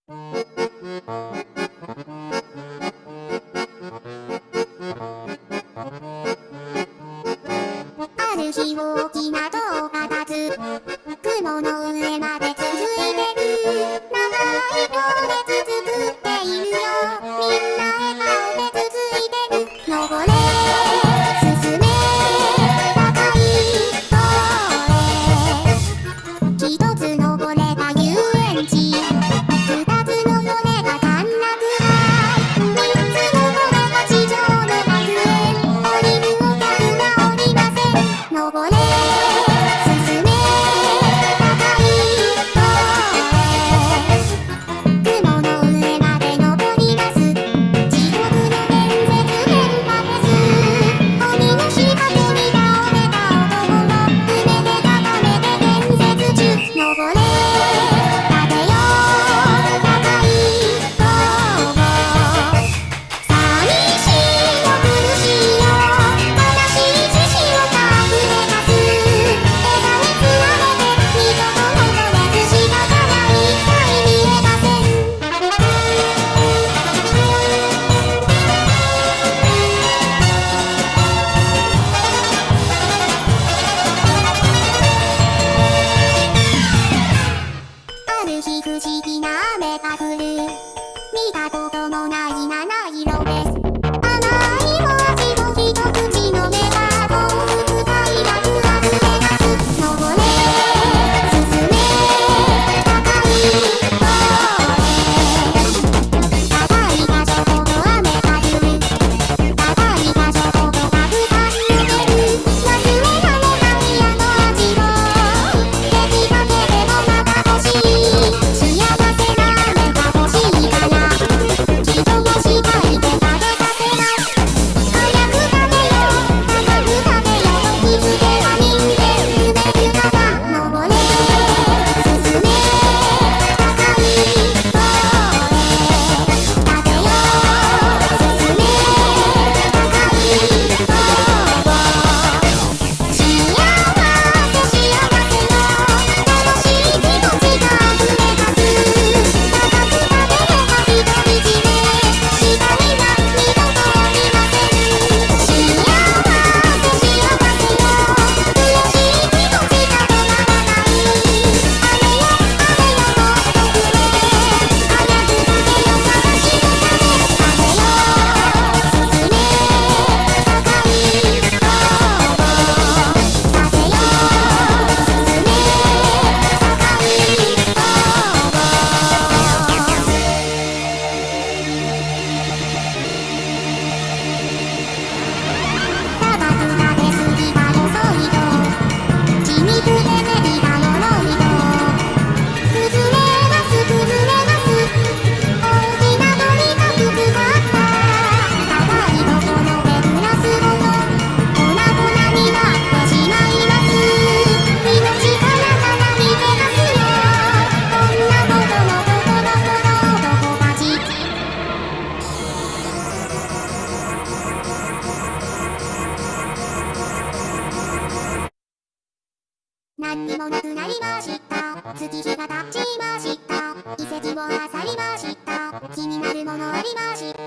ある日大きな塔が立つ。雲の上まで続いてる。長い行列作っているよ。みんな笑顔で続いてる。登れ進め高い塔へ。一つ登れば遊園地、二つ登れば歓楽街、三つ登れば地上の楽園。降りるお客がおりません。登れ進め高い塔へ。雲の上まで登ります。地獄の伝説連覇です。鬼の仕掛けに倒れた男の夢で高めて伝説中。登れ立てよ高い塔を。寂しいよ苦しいよ悲しい獅子を隠れかす。枝につられて二度と登れず仕方ない一切見えません。ある日不思議な雨が降る。見たこともない七色です。甘いお味と一口飲めば幸福快楽あふれます。登れ進め高い塔へ。高い場所ほど雨が降る。高い場所ほどたくさん抜ける。忘れられないあの味を出来かけでもまた欲しい。幸せな雨が欲しいから、人をしばいて食べさせます。早く食べよう高く食べようと気づけば人間夢豊か。登れ進め高い塔へ。立てよ進め高い塔を。幸せ幸せの楽しい気持ちがあふれます。高く食べれば独り占め、下には二度と降りません。幸せ幸せの嬉しい気持ちが止まらない。あれよあれよもっとくれ。早く食べよ探しの種。食べよ進め高い塔を。立てよ進め高い塔を。タバコが出過ぎたよそいと血肉でできた呪いと崩れます崩れます。大きな鳥がくつかった。高いところで暮らすほど粉々になってしまいます。命からがら見てますよこんなことのところこの男たち。何にもなくなりました。月日が経ちました。遺跡を漁りました。気になるものありました。